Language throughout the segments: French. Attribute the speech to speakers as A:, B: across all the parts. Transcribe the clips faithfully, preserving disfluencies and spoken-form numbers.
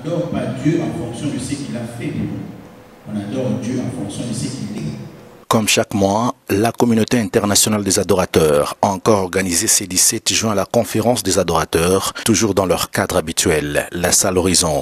A: n'adore pas Dieu en fonction de ce qu'il a fait pour nous. On adore Dieu en fonction de ce qu'il est.
B: Comme chaque mois, la communauté internationale des adorateurs a encore organisé ce dix-sept juin la conférence des adorateurs, toujours dans leur cadre habituel, la salle Horizon.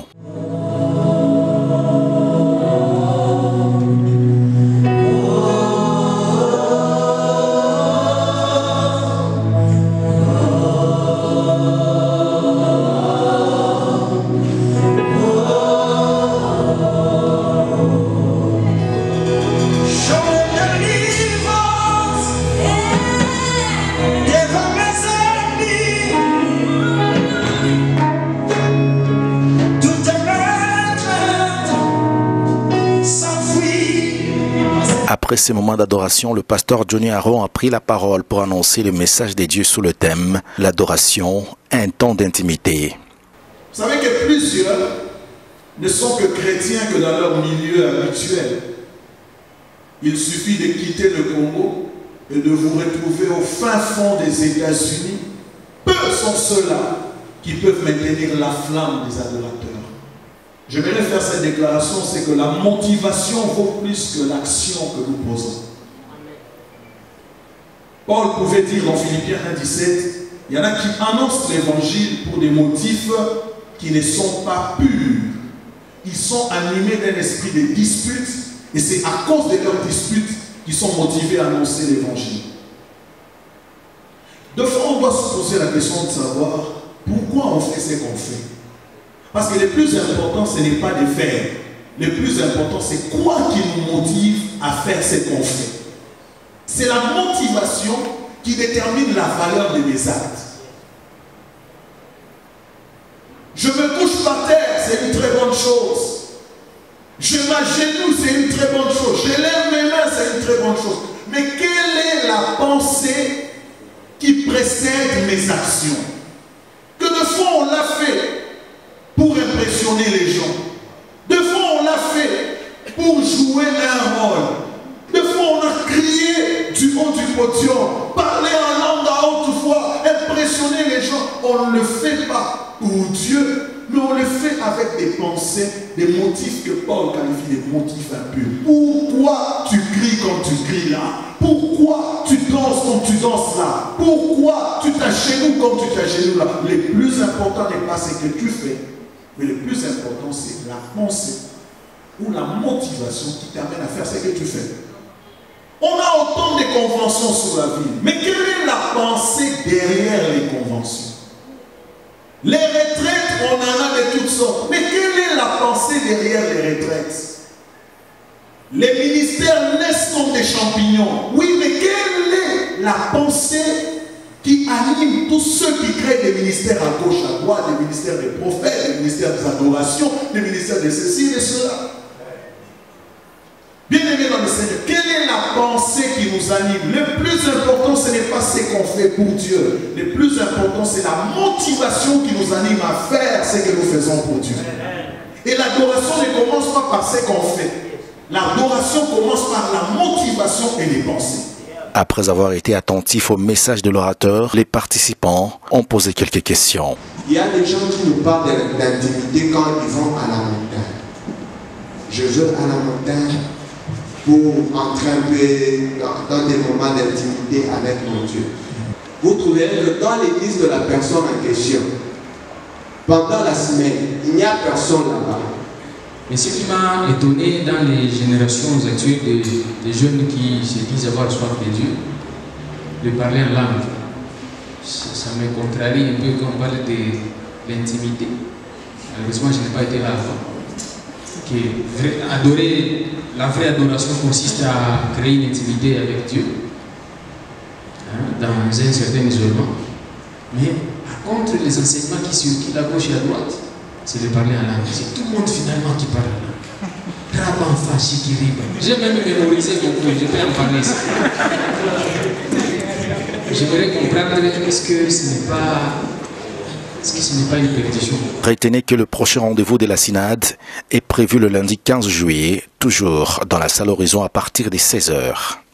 B: Après ces moments d'adoration, le pasteur Johnny Aaron a pris la parole pour annoncer le message de Dieu sous le thème « L'adoration, un temps d'intimité ».
C: Vous savez que plusieurs ne sont que chrétiens que dans leur milieu habituel. Il suffit de quitter le Congo et de vous retrouver au fin fond des États-Unis. Peu sont ceux-là qui peuvent maintenir la flamme des adorateurs. J'aimerais faire cette déclaration, c'est que la motivation vaut plus que l'action que nous posons. Paul pouvait dire dans Philippiens un dix-sept, il y en a qui annoncent l'évangile pour des motifs qui ne sont pas purs. Ils sont animés d'un esprit de dispute et c'est à cause de leurs disputes qu'ils sont motivés à annoncer l'évangile. De fois, on doit se poser la question de savoir pourquoi on fait ce qu'on fait. Parce que le plus important, ce n'est pas de faire. Le plus important, c'est quoi qui nous motive à faire ce qu'on fait. C'est la motivation qui détermine la valeur de mes actes. Je me couche par terre, c'est une très bonne chose. Je m'agenouille, c'est une très bonne chose. Je lève mes mains, c'est une très bonne chose. Mais quelle est la pensée qui précède mes actions? Que de fois on l'a fait pour impressionner les gens. De fois, on l'a fait pour jouer un rôle. De fois, on a crié du haut du podium, parler en langue à haute voix, impressionner les gens. On ne le fait pas pour Dieu, mais on le fait avec des pensées, des motifs que Paul qualifie de motifs impurs. Pourquoi tu cries comme tu cries là? Pourquoi tu danses comme tu danses là? Pourquoi tu t'agenouilles comme tu t'agenouilles là? Le plus important n'est pas ce que tu fais, mais le plus important, c'est la pensée ou la motivation qui t'amène à faire ce que tu fais. On a autant de conventions sur la vie, mais quelle est la pensée derrière les conventions? Les retraites, on en a de toutes sortes, mais quelle est la pensée derrière les retraites? Les ministères naissent comme des champignons. Oui, mais quelle est la pensée qui anime tous ceux qui créent des ministères à gauche, à droite, des ministères des prophètes, des ministères des adorations, des ministères de ceci et de cela? Bien-aimés dans le Seigneur, quelle est la pensée qui nous anime? Le plus important, ce n'est pas ce qu'on fait pour Dieu. Le plus important, c'est la motivation qui nous anime à faire ce que nous faisons pour Dieu. Et l'adoration ne commence pas par ce qu'on fait. L'adoration commence par la motivation et les pensées.
B: Après avoir été attentifs au message de l'orateur, les participants ont posé quelques questions.
D: Il y a des gens qui nous parlent d'intimité quand ils vont à la montagne. Je veux à la montagne pour entrer un peu dans, dans des moments d'intimité avec mon Dieu. Vous trouverez que dans l'église de la personne en question, pendant la semaine, il n'y a personne là-bas.
E: Mais ce qui m'a étonné dans les générations actuelles des, des jeunes qui se disent avoir soif de Dieu, de parler en langue, ça, ça me contrarie un peu quand on parle de l'intimité. Malheureusement, je n'ai pas été là avant. Que vrai, adorer, la vraie adoration consiste à créer une intimité avec Dieu, hein, dans un certain isolement. Mais par contre, les enseignements qui circulent à gauche et à droite, c'est de parler en langue. C'est tout le monde finalement qui parle en langue. Raban fachi qui riba. J'ai même mémorisé beaucoup, je peux en parler ici. J'aimerais comprendre, est-ce que ce n'est pas, est-ce que ce n'est pas une perdition?
B: Retenez que le prochain rendez-vous de la synode est prévu le lundi quinze juillet, toujours dans la salle Horizon à partir des seize heures.